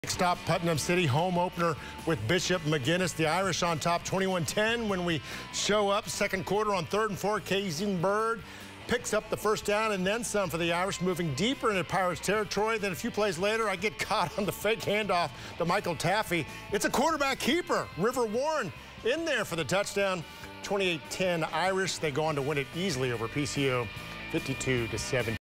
Stop Putnam City home opener with Bishop McGuinness. The Irish on top 21-10 when we show up. Second quarter on 3rd and 4. Bird picks up the first down and then some for the Irish, moving deeper into Pirates territory. Then a few plays later, I get caught on the fake handoff to Michael Taffy. It's a quarterback keeper. River Warren in there for the touchdown. 28-10 Irish. They go on to win it easily over PCO, 52-7.